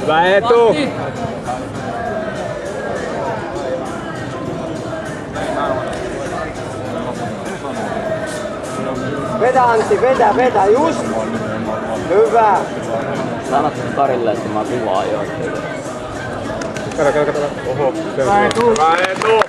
Hyvä Eetu! Vedä Antti, vedä, just! Hyvä! Sanot Karille, että mä kuvaan jo. Kato. Oho. Hyvä Eetu!